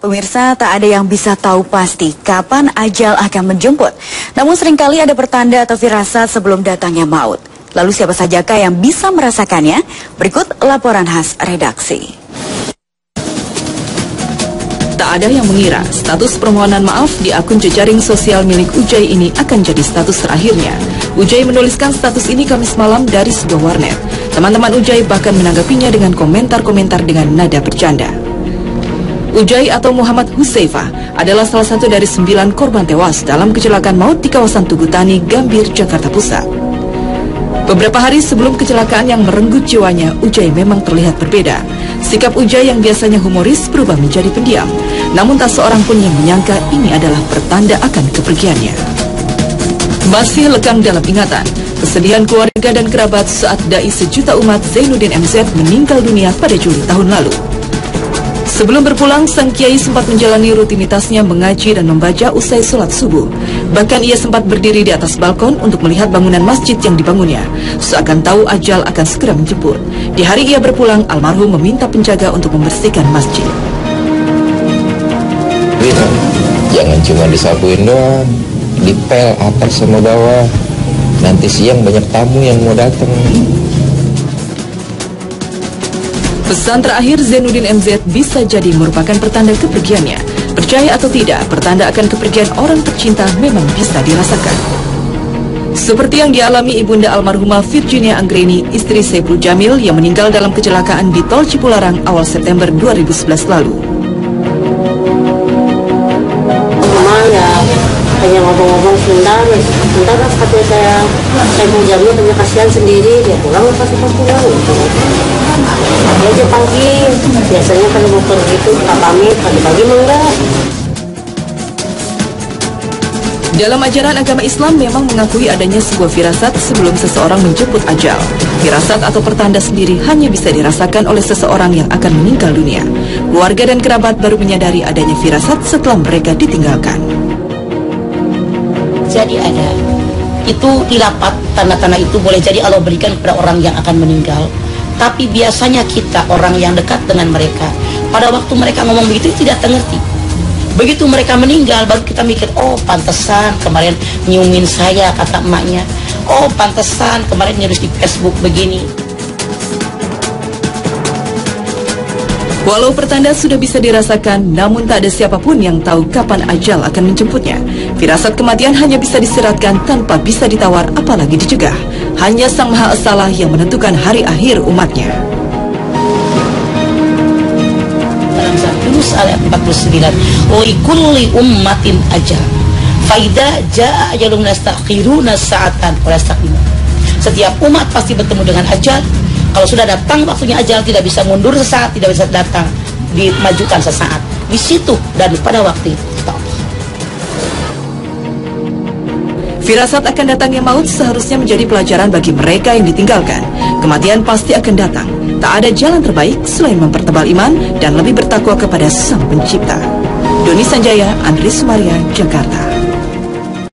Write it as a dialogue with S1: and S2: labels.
S1: Pemirsa, tak ada yang bisa tahu pasti kapan ajal akan menjemput. Namun seringkali ada pertanda atau firasat sebelum datangnya maut. Lalu siapa sajakah yang bisa merasakannya? Berikut laporan khas redaksi.
S2: Tak ada yang mengira status permohonan maaf di akun jejaring sosial milik Ujai ini akan jadi status terakhirnya. Ujai menuliskan status ini Kamis malam dari sebuah warnet. Teman-teman Ujai bahkan menanggapinya dengan komentar-komentar dengan nada bercanda. Ujai atau Muhammad Husseifah adalah salah satu dari 9 korban tewas dalam kecelakaan maut di kawasan Tugu Tani, Gambir, Jakarta Pusat. Beberapa hari sebelum kecelakaan yang merenggut jiwanya, Ujai memang terlihat berbeda. Sikap Ujai yang biasanya humoris berubah menjadi pendiam. Namun tak seorang pun yang menyangka ini adalah pertanda akan kepergiannya. Masih lekang dalam ingatan, kesedihan keluarga dan kerabat saat dai sejuta umat Zainuddin MZ meninggal dunia pada Juli tahun lalu. Sebelum berpulang, sang kiai sempat menjalani rutinitasnya mengaji dan membaca usai sholat subuh. Bahkan ia sempat berdiri di atas balkon untuk melihat bangunan masjid yang dibangunnya. Seakan tahu ajal akan segera menjemput. Di hari ia berpulang, almarhum meminta penjaga untuk membersihkan masjid.
S3: Jangan cuma disapuin doang, dipel atas sama bawah. Nanti siang banyak tamu yang mau datang.
S2: Pesan terakhir Zainuddin MZ bisa jadi merupakan pertanda kepergiannya. Percaya atau tidak, pertanda akan kepergian orang tercinta memang bisa dirasakan. Seperti yang dialami ibunda almarhumah Virginia Anggreni, istri Saiful Jamil yang meninggal dalam kecelakaan di Tol Cipularang awal September 2011 lalu.
S4: Hanya ngomong-ngomong sebentar kan kata saya Jamil punya kasihan sendiri, dia pulang pas pulang. Dia aja pagi, biasanya kalau mau pergi itu tak pamit, pagi-pagi enggak.
S2: Dalam ajaran agama Islam memang mengakui adanya sebuah firasat sebelum seseorang menjemput ajal. Firasat atau pertanda sendiri hanya bisa dirasakan oleh seseorang yang akan meninggal dunia. Keluarga dan kerabat baru menyadari adanya firasat setelah mereka ditinggalkan.
S4: Jadi ada, itu ilapat, tanda-tanda itu boleh jadi Allah berikan kepada orang yang akan meninggal. Tapi biasanya kita, orang yang dekat dengan mereka, pada waktu mereka ngomong begitu tidak mengerti. Begitu mereka meninggal, baru kita mikir, oh pantesan kemarin nyiumin saya, kata emaknya. Oh pantesan kemarin nyuruh di Facebook begini.
S2: Walau pertanda sudah bisa dirasakan, namun tak ada siapapun yang tahu kapan ajal akan menjemputnya. Firasat kematian hanya bisa diseratkan tanpa bisa ditawar, apalagi dicegah. Hanya Sang Maha Esa yang menentukan hari akhir umatnya.
S4: Dalam Yunus ayat 49, wa likulli ummatin ajal, faida jaa ajalum nastakhiruna sa'atan wa nastaqim. Setiap umat pasti bertemu dengan ajal. Kalau sudah datang waktunya ajal, tidak bisa mundur sesaat, tidak bisa datang, dimajukan sesaat. Di situ dan pada waktu itu.
S2: Firasat akan datangnya maut seharusnya menjadi pelajaran bagi mereka yang ditinggalkan. Kematian pasti akan datang. Tak ada jalan terbaik selain mempertebal iman dan lebih bertakwa kepada Sang Pencipta. Doni Sanjaya, Andri Sumaria, Jakarta.